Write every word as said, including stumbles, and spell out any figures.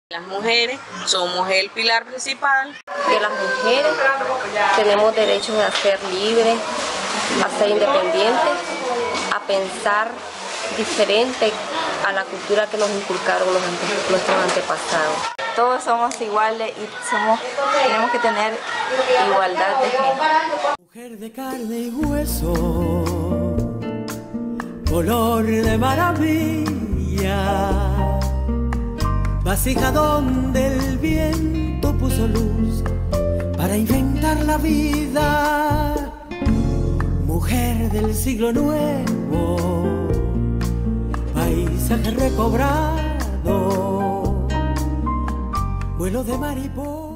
Las mujeres somos el pilar principal. Que las mujeres tenemos derechos a ser libres, a ser independientes, a pensar diferente a la cultura que nos inculcaron los ante, nuestros antepasados. Todos somos iguales y somos, tenemos que tener igualdad de género. Mujer de carne y hueso, color de maravilla, vasija donde el viento puso luz para inventar la vida. Mujer del siglo nuevo, paisaje recobrado, vuelo de mariposa.